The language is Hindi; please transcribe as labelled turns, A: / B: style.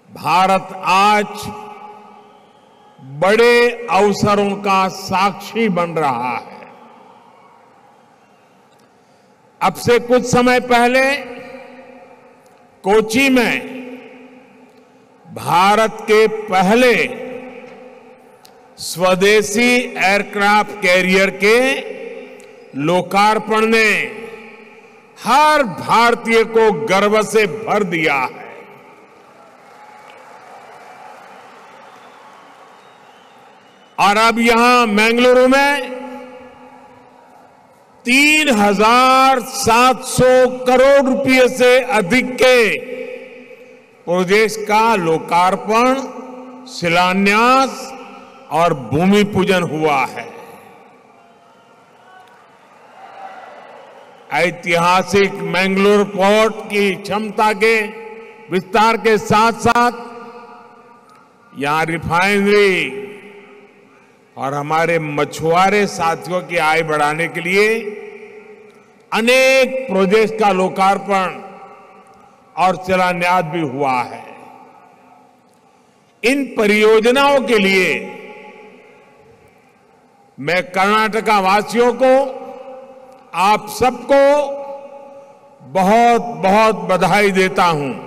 A: भारत आज बड़े अवसरों का साक्षी बन रहा है। अब से कुछ समय पहले कोच्चि में भारत के पहले स्वदेशी एयरक्राफ्ट कैरियर के लोकार्पण ने हर भारतीय को गर्व से भर दिया है। और अब यहां बेंगलुरु में 3,700 करोड़ रुपए से अधिक के प्रोजेक्ट का लोकार्पण, शिलान्यास और भूमि पूजन हुआ है। ऐतिहासिक मैंगलोर पोर्ट की क्षमता के विस्तार के साथ साथ यहां रिफाइनरी और हमारे मछुआरे साथियों की आय बढ़ाने के लिए अनेक प्रोजेक्ट का लोकार्पण और शिलान्यास भी हुआ है। इन परियोजनाओं के लिए मैं कर्नाटका वासियों को, आप सबको बहुत बहुत बधाई देता हूं।